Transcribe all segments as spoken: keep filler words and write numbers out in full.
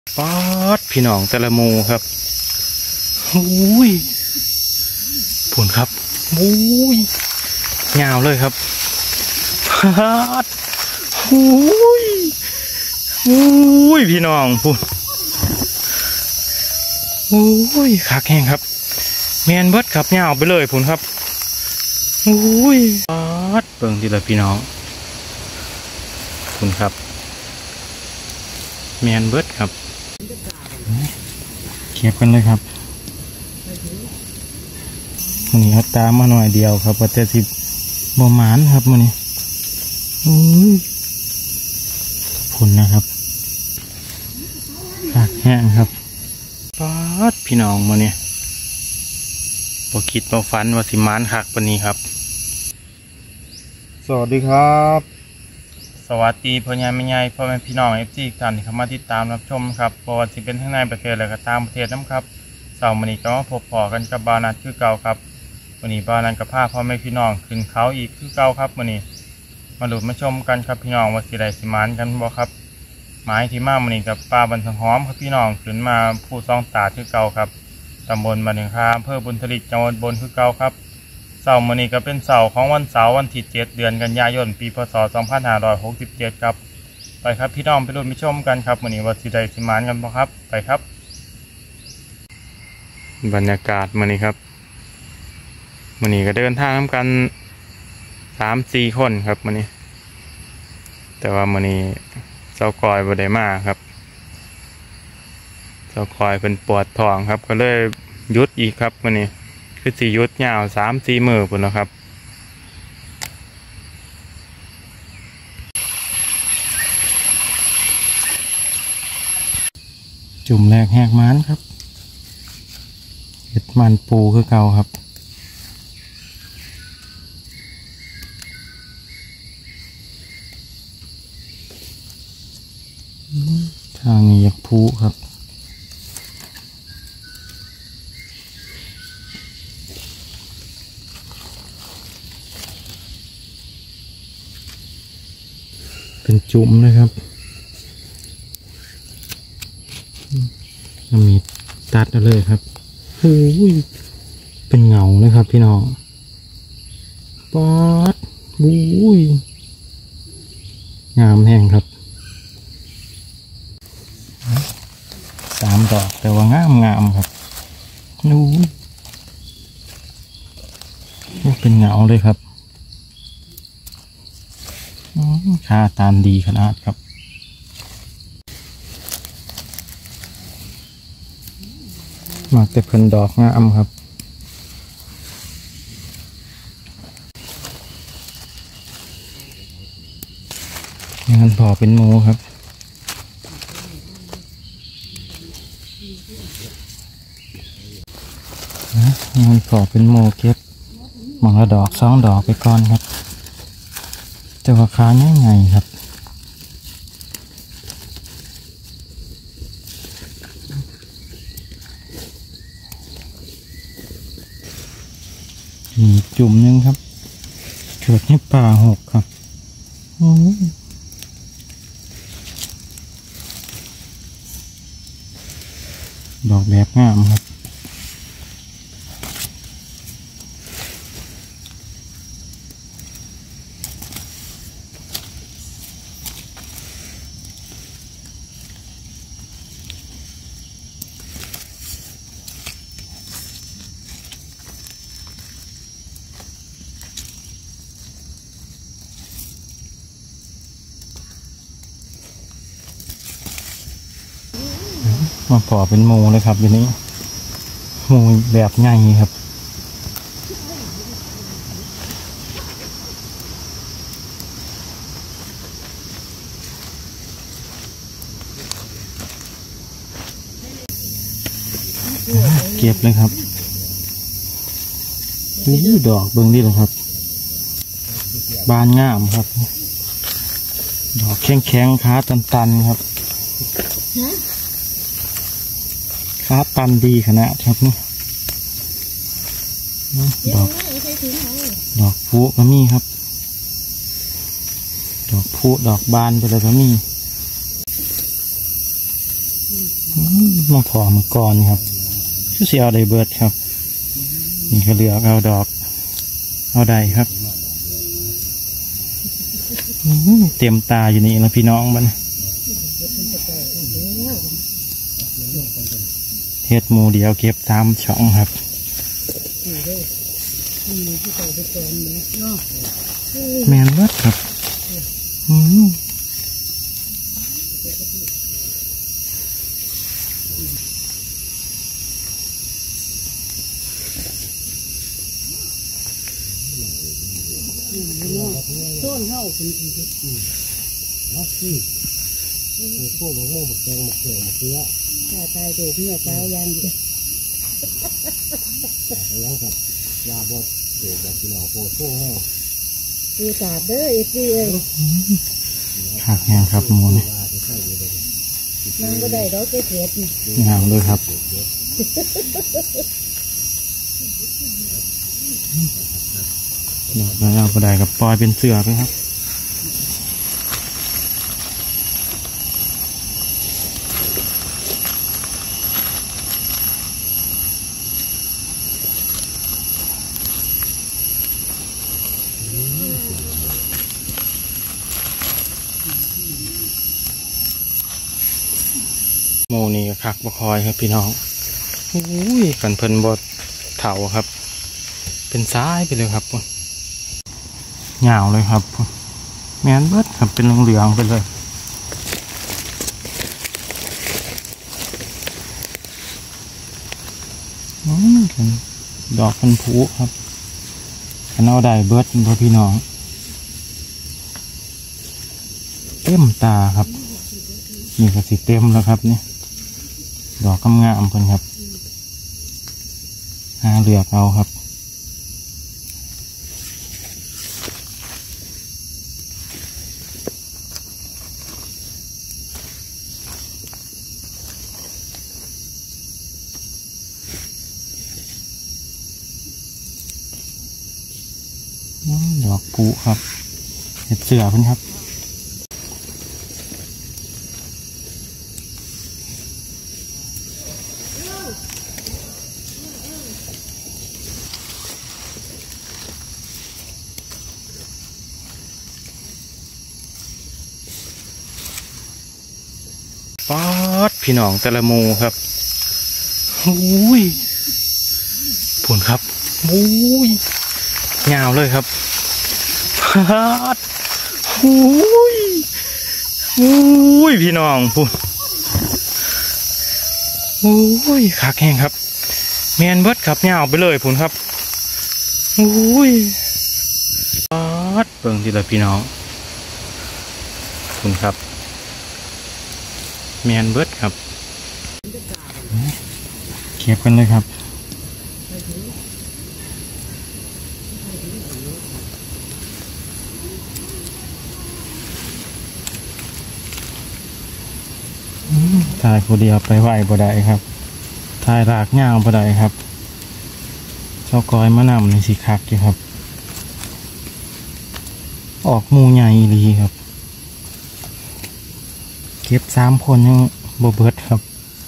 ป๊อดพี่น้องแต่ละโมครับอุ้ยผุนครับอุ้ยยาวเลยครับป๊อดอุ้ยอุ้ยพี่น้องผุนอุ้ยขาแข็งครับแมนเบิดครับยาวไปเลยผุนครับอุ้ยป๊อดเบิ่งทีละพี่น้องผุนครับแมนเบิดครับเก็บกันเลยครับมันนี้เขาตามมาหน่อยเดียวครับว่าจะสิบ่หมานครับมันนี้ผุนนะครับปากแห้งครับป๊อดพี่น้องมาเนี่ยบ่คิดบ่ฝันว่าสิหมานคักปานนี้ครับสวัสดีครับสวัสดีพ่อใหญ่แม่ใหญ่พ่อแม่พี่น้องเอฟซีท่านที่เข้ามาติดตามรับชมครับเพราะว่าสิเป็นทั้งในประเทศและก็ต่างประเทศน้ำครับเสาร์มื้อนี้ก็มาพบพอกันกับบาวนัดคือเก่าครับมื้อนี้บาวนัดกับพาพ่อแม่พี่น้องขึ้นเขาอีกคือเก่าครับมื้อนี้มาดูมาชมกันครับพี่น้องว่าสิได้สิหมานกันบ่ครับหมายที่มามื้อนี้กับปลาบันสังหอมครับพี่น้องขึ้นมาผู้ซองตาคือเก่าครับตำบลบ้านหนองคาอำเภอบุญทลิกจังหวัดอุบลคือเก่าครับเสาร์มื้อนี้ก็เป็นเสาร์ของวันเสาร์วันที่เจ็ดเดือนกันยายนปีพศสองพันห้าร้อยหกสิบเจ็ดครับไปครับพี่น้องไปดูไปชมกันครับมื้อนี้ว่าสิได้สิหมานกันบ่ครับไปครับบรรยากาศมื้อนี้ครับมื้อนี้ก็เดินทางนำกันสามสี่คนครับมื้อนี้แต่ว่ามื้อนี้เจ้ากอยบ่ได้มาครับเจ้ากอยเป็นปวดท้องครับก็เลยหยุดอีกครับมื้อนี้คือสิหยุดยาวสามสี่มื้อพุ่นนะครับจุ่มแรกแหกมันครับเห็ดมันปูคือเก่าครับทางนี้อยากพูครับเป็นจุ่มนะครับมีตัดเอาเลยครับโอ้ยเป็นเงาเลยครับพี่น้องป๊อดบุ้ยงามแห้งครับสามดอกแต่ว่างามงามครับนู้ยเป็นเงาเลยครับค่าตามดีขนาดครับมาแต่เพิ่นดอกงามครับงานพอเป็นโมครับงานพอเป็นโมเก็บหมองละดอกสองดอกไปก่อนครับแต่ว่าค้าง่ายไงครับมีจุ่มนึงครับเกิดให้ป่าหกครับดอกแบบงามครับมาพอเป็นโมเลยครับอยู่นี้โมแบบใหญ่ครับเก็บเลยครับนี่ดอกเบิ้งนี่เลยครับบานงามครับดอกแข็งแข็งขาตันๆครับขาตันดีขนาดครับนี่ดอกดอกพุก็มีครับดอกพุดอกบานไปเลยก็มีมาพอมาก่อนครับชื่อเสียวไดเบิร์ดครับนี่ก็เหลือกเอาดอกเอาใดครับเต็มตาอยู่นี่แล้วพี่น้องมันเฮ็ดหมูเดียวเก็บสามช่องครับแมนเบิร์ดครับอืมต้นเฮาเป็นอีกนะนี่พวกหมกโม่หมกแตงหมกเขือหมกเกลือถ้าตายถูกเนี่ยเช้ายันอยู่ยังครับยาบดเกี่ยวกับพี่น้องโพดพวกเฮาดูตาเด้อเอฟซีเอ้ยขาดแห้งครับหมูนี่นั่งก็ได้ดอกเกล็ดงามเลยครับดอกแล้วก็ได้กับปล่อยเป็นเสือไปครับโมนี่ก็คักบะคอยครับพี่น้องอุ้ยกันเพลินบดเถาครับเป็นซ้ายไปเลยครับเหงาเลยครับแมนเบิดครับเป็นเหลืองๆไปเลยดอกพันผูครับขันเอาได้เบิดพ่อพี่น้องเต็มตาครับนี่ก็สิเต็มแล้วครับนี่ดอกกำงามเพิ่นครับหาเลือกเอาครับดอกผูครับเห็ดเสือเพิ่นครับป๊อดพี่น้องแต่ละโมครับอุ้ยผลครับอุ้ยยาวเลยครับป๊อดอุ้ยอุ้ยพี่น้องพูดอุ้ยคักแห้งครับแมนเบิดครับยาวไปเลยผลครับอุ้ยป๊อดเบิ่งทีละพี่น้องผลครับแมนเบิร์ดครับเก็บกันเลยครับถ่ายคนเดียวไปไหวบ่ได้ครับถ่ายรากย่างบ่ได้ครับเจ้ากอยมะนำในสีคักอยู่ครับออกมูใหญ่ดีครับเก็บสามคนยังบเบิดครับ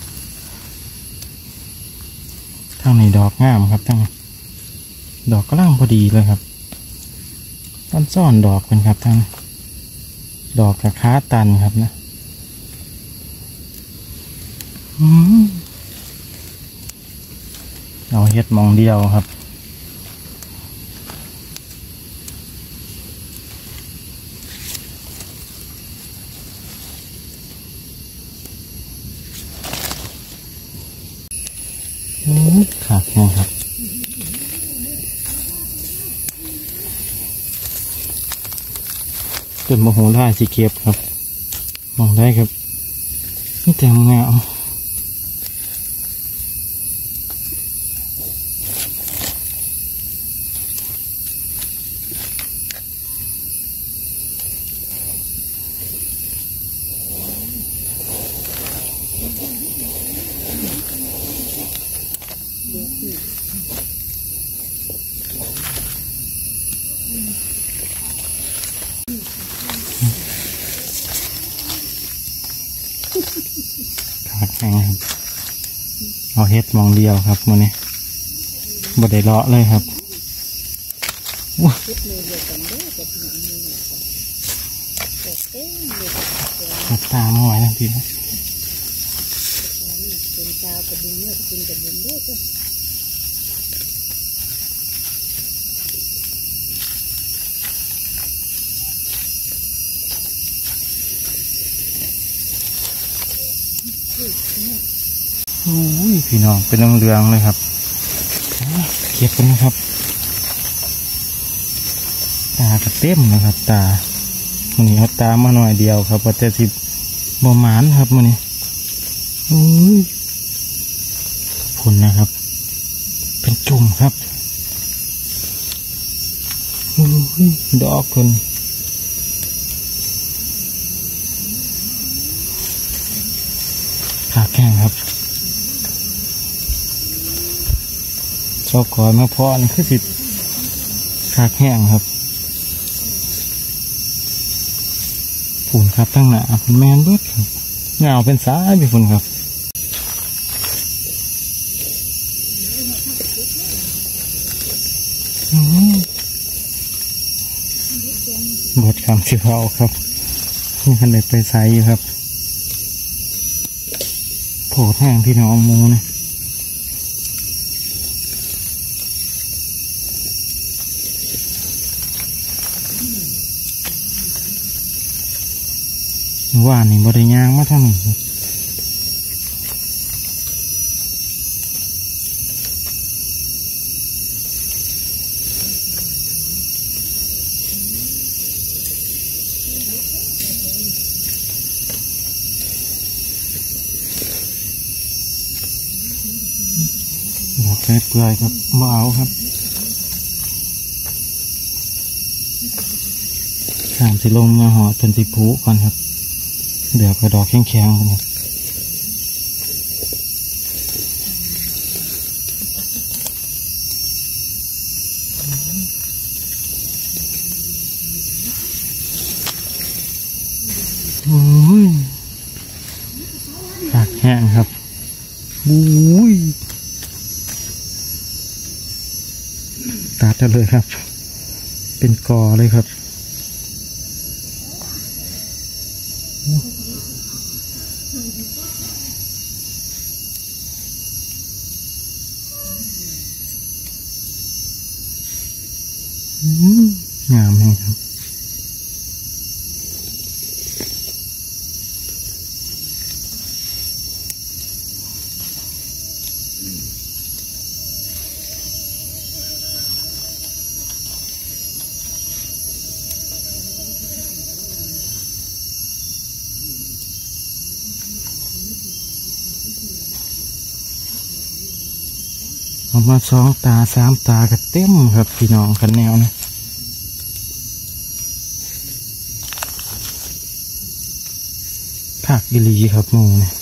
ทางในดอกงามครับทางดอกก็ล่างพอดีเลยครับต้นซ่อนดอกเป็นครับทางดอกกับค้าตันครับนะเราเฮ็ดมองเดียวครับขาดแห้งครับเป็นโมโหได้สีเก็บครับมองได้ครับนี่แต่งามขาดแแห้งครับเอาเฮ็ดมองเดียวครับมื้อนี้บ่ได้เลาะเลยครับขับตามมาไว้นะพี่นะโอ้ยพี่น้องเป็นเรืองๆเลยครับเก็บกันนะครับตากระเต็มนะครับตามันนี้เขาตามาหน่อยเดียวครับว่าแต่สิบ่หมานครับมันนี้โอ้ยผลนะครับเป็นจุ่มครับโอ้ยดอกคนขาแข็งครับเจ้าก่อนมาเพาะนี่คือสิขาแข็งครับผุนครับตั้งหนาผุนแมนเบิดครับเงาเป็นสายพี่ผุนครับเบิดคำที่เขาครับนี่คันเด็กไปใส่อยู่ครับโผล่แห้งพี่น้องมูนะว่านี่บริยางมาทั้งดอกเล็บเปลือยครับมาเอาครับสามสิลงมาหอเป็นสิผูก่อนครับเดี๋ยวกระดอกแข็งๆกันครับโอ้ยปากแห้งครับบุ้ยตัดเลยครับเป็นกอเลยครับงามเลยครับออกมาสองตาสามตาก็เต็มครับพี่น้องกันแนวนะผักอิลีครับมูเนี่ย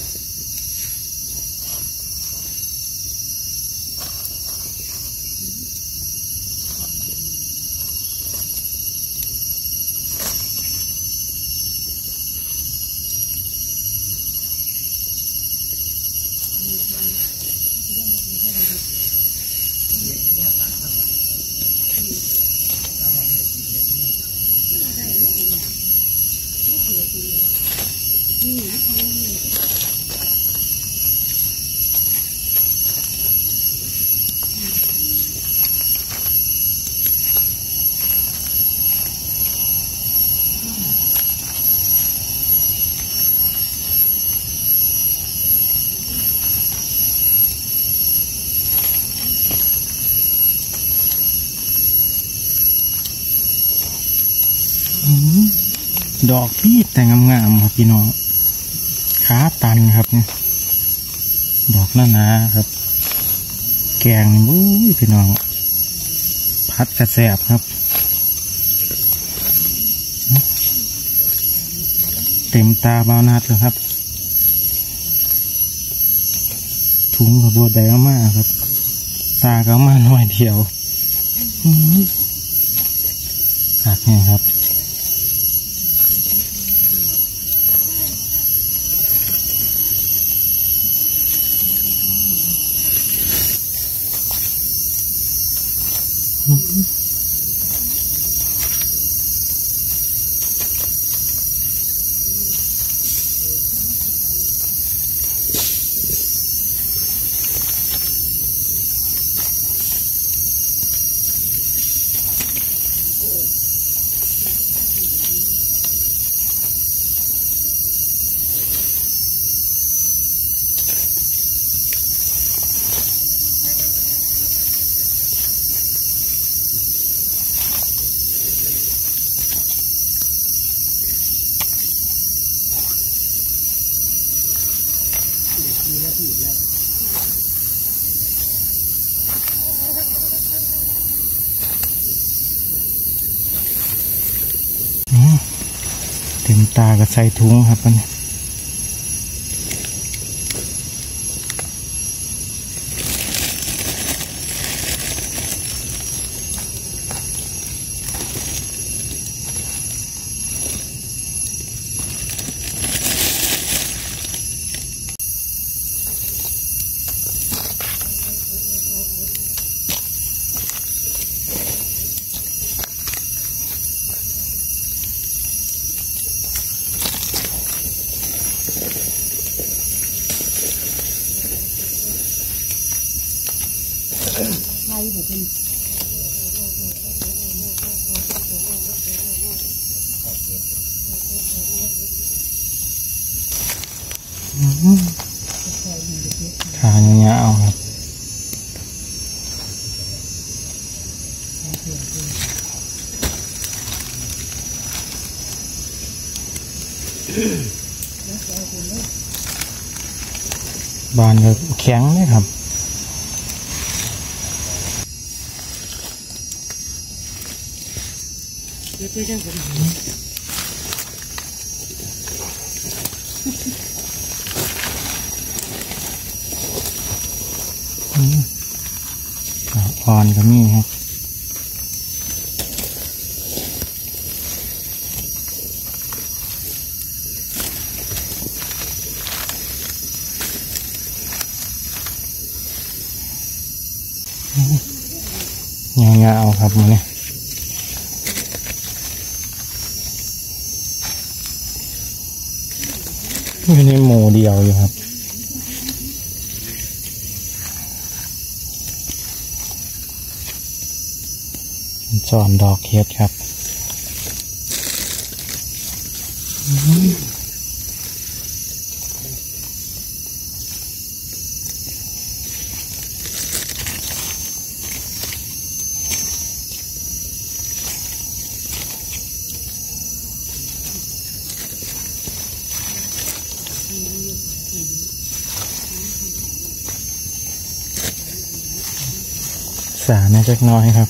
ดอกพี่แต่งงามๆครับพี่น้องขาตันครับเนี่ยดอกหน้าหนาครับแกงบุ้ยพี่น้องพัดกระแสบครับเต็มตาบาวนาดเลยครับถุงกระโบดแดงมากครับตาก็มาหน่อยเดียวตัดไงครับเต็มตาก็ใส่ถุงครับมันไทยแบบเป็นขาเนี้ยเอาครับบานก็แข็งเลยครับเดี๋ยวไปได้ผมอ่อนก็มีครับเงี้ยเอาครับมาเนี่ยไม่ได้หมูเดียวอยู่ครับจอนดอกเห็ดครับสาเนี่ยจักน้อยครับ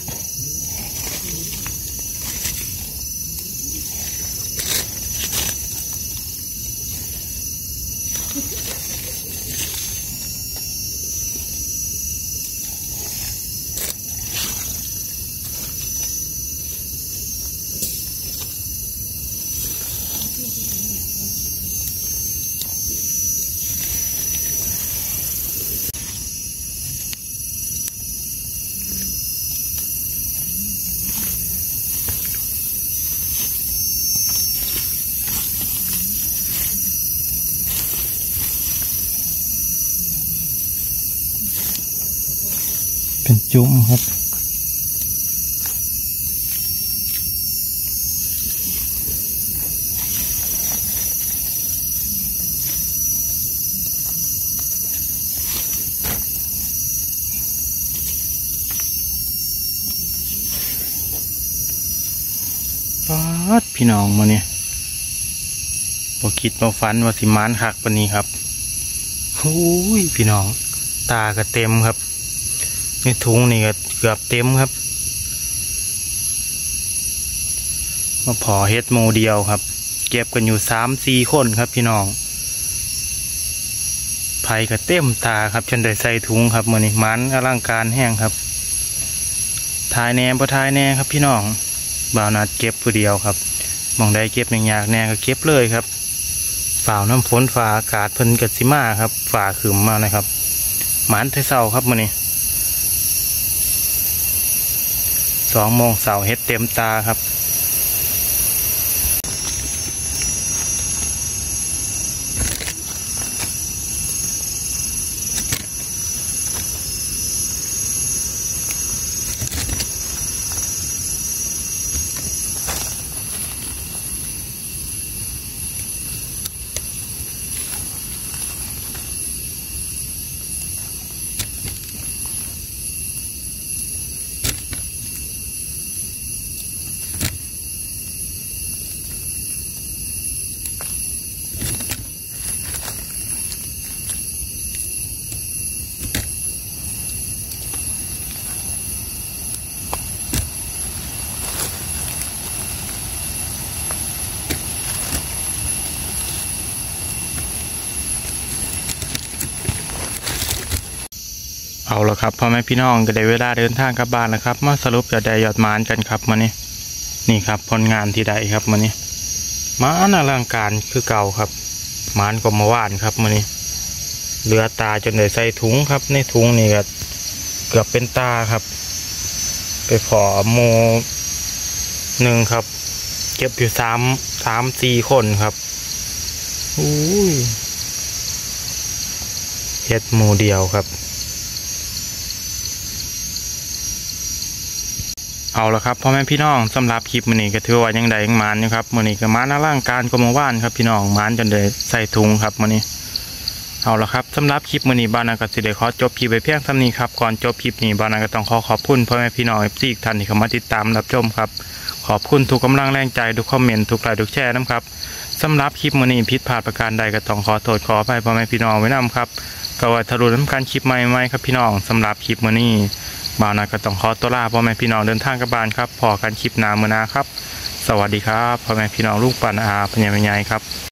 เป็นจุ้มครับป๊าดพี่น้องมาเนี่ยบ่คิดบ่ฝันว่าสิมานคักปานนี้ครับโอ้ยพี่น้องตาก็เต็มครับในถุงนี่ก็เกือบเต็มครับมาพอเฮ็ดโมเดียวครับเก็บกันอยู่สามสี่คนครับพี่น้องไผ่ก็เต็มตาครับจนได้ใส่ถุงครับมื้อนี้มันอลังการแห้งครับทายแน่บ่ทายแน่ครับพี่น้องบ่าวนัดเก็บผู้เดียวครับมองได้เก็บในยากแน่ก็เก็บเลยครับฝ่าวน้ำฝนฝ่าอากาศเพิ่นกัดสิมาครับฝ่าขึมมานะครับหมันไทเศร้าครับมื้อนี้สองโมงเสาร์เฮ็ดเต็มตาครับเอาละครับพ่อแม่พี่น้องก็ได้เวลาเดินทางกลับบ้านแล้วครับมาสรุปยอดได้ยอดหมานกันครับมื้อนี้นี่ครับผลงานที่ได้ครับมื้อนี้หมานอลังการคือเก่าครับหมานก็มาว่านครับมื้อนี้เหลือตาจนได้ใส่ถุงครับในถุงนี่ก็เกือบเป็นตาครับไปขอโมหนึ่งครับเก็บอยู่สามสามสี่คนครับอุ้ยเฮ็ดหมูเดียวครับเอาละครับพ่อแม่พี่น้องสำหรับคลิปมื้อนี้ก็ถือว่ายังได้ยังมานอยู่ครับมื้อนี้ก็มานอลังการก็มาว่านครับพี่น้องมานจนได้ใส่ถุงครับมื้อนี้เอาละครับสำหรับคลิปมื้อนี้บ้านนาก็สิได้ขอจบคลิปไปเพียงเท่านี้ครับก่อนจบคลิปนี้บ้านนาก็ต้องขอขอบคุณพ่อแม่พี่น้องเอฟซีท่านที่เข้ามาติดตามรับชมครับขอบคุณทุกกำลังแรงใจทุกคอมเมนต์ทุกไลค์ทุกแชร์นะครับสำหรับคลิปมื้อนี้ผิดพลาดประการใดก็ต้องขอโทษขออภัยพ่อแม่พี่น้องไว้นำครับก็ไว้ทะลุน้ำการคลิปใหม่ๆครับพี่น้องสำหรับคลิปมื้อนี้บ่าวนาก็ต้องขอตัวลาพ่อแม่พี่น้องเดินทางกลับบ้านครับพอกันคลิปหน้ามื้อหน้าครับสวัสดีครับพ่อแม่พี่น้องลูกปานอาพญาแม่ใหญ่ครับ